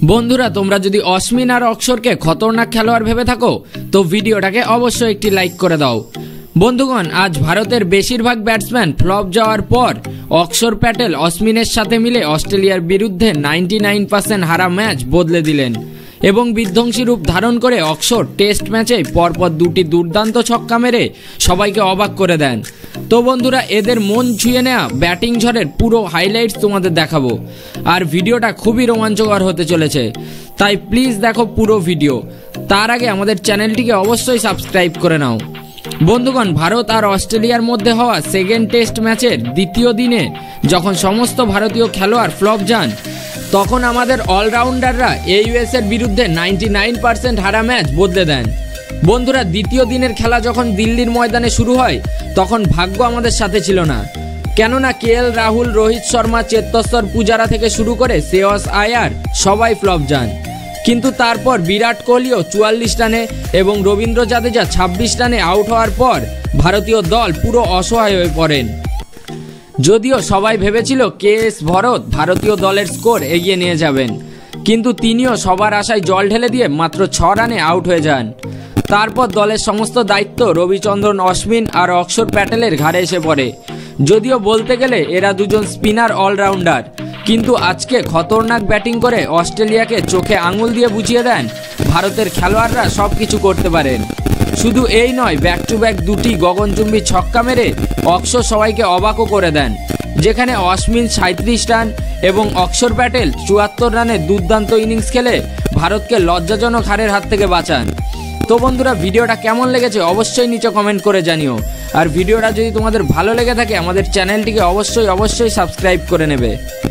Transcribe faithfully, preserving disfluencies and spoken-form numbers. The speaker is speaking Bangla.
বন্ধুরা তোমরা যদি অশ্বিন আর অক্ষরকে খতরনাক খেলোয়াড় ভেবে থাকো তো ভিডিওটাকে অবশ্যই একটি লাইক করে দাও। বন্ধুগণ, আজ ভারতের বেশিরভাগ ব্যাটসম্যান ফ্লপ যাওয়ার পর অক্ষর প্যাটেল অশ্বিনের সাথে মিলে অস্ট্রেলিয়ার বিরুদ্ধে নাইনটি নাইন পার্সেন্ট হারা ম্যাচ বদলে দিলেন এবং বিধ্বংসী রূপ ধারণ করে অক্ষর টেস্ট ম্যাচে পরপর দুটি দুর্দান্ত ছক্কা মেরে সবাইকে অবাক করে দেন। তো বন্ধুরা, এদের মন ছুঁয়ে নেওয়া ব্যাটিং ঝড়ের পুরো হাইলাইটস তোমাদের দেখাবো, আর ভিডিওটা খুবই রোমাঞ্চকর হতে চলেছে, তাই প্লিজ দেখো পুরো ভিডিও। তার আগে আমাদের চ্যানেলটিকে অবশ্যই সাবস্ক্রাইব করে নাও। বন্ধুগণ, ভারত আর অস্ট্রেলিয়ার মধ্যে হওয়া সেকেন্ড টেস্ট ম্যাচের দ্বিতীয় দিনে যখন সমস্ত ভারতীয় খেলোয়াড় ফ্লপ যান, তখন আমাদের অলরাউন্ডাররা ইউএস এর বিরুদ্ধে নাইনটি নাইন পার্সেন্ট হারা ম্যাচ বদলে দেন। বন্ধুরা, দ্বিতীয় দিনের খেলা যখন দিল্লির ময়দানে শুরু হয় তখন ভাগ্য আমাদের সাথে ছিল না, কেননা কে এল রাহুল, রোহিত শর্মা, চেতেশ্বর পূজারা থেকে শুরু করে শ্রেয়স আয়ার সবাই ফ্লপ যান। কিন্তু তারপর বিরাট কোহলিও চুয়াল্লিশ রানে এবং রবীন্দ্র জাদেজা ছাব্বিশ রানে আউট হওয়ার পর ভারতীয় দল পুরো অসহায় হয়ে পড়েন। যদিও সবাই ভেবেছিল কে এস ভরত ভারতীয় দলের স্কোর এগিয়ে নিয়ে যাবেন, কিন্তু তিনিও সবার আশায় জল ঢেলে দিয়ে মাত্র ছ রানে আউট হয়ে যান। তারপর দলের সমস্ত দায়িত্ব রবিচন্দ্রন অশ্বিন আর অক্ষর প্যাটেলের ঘাড়ে এসে পড়ে। যদিও বলতে গেলে এরা দুজন স্পিনার অলরাউন্ডার, কিন্তু আজকে খতরনাক ব্যাটিং করে অস্ট্রেলিয়াকে চোখে আঙুল দিয়ে বুঝিয়ে দেন ভারতের খেলোয়াড়রা সব কিছু করতে পারেন। শুধু এই নয়, ব্যাক টু ব্যাক দুটি গগনচুম্বী ছক্কা মেরে অক্ষর সবাইকে অবাকও করে দেন, যেখানে অশ্বিন সাঁত্রিশ রান এবং অক্ষর প্যাটেল চুয়াত্তর রানের দুর্দান্ত ইনিংস খেলে ভারতকে লজ্জাজনক হারের হাত থেকে বাঁচান। তো বন্ধুরা, ভিডিওটা কেমন লেগেছে অবশ্যই নিচে কমেন্ট করে জানিও, আর ভিডিওটা যদি তোমাদের ভালো লেগে থাকে আমাদের চ্যানেলটিকে অবশ্যই অবশ্যই সাবস্ক্রাইব করে নেবে।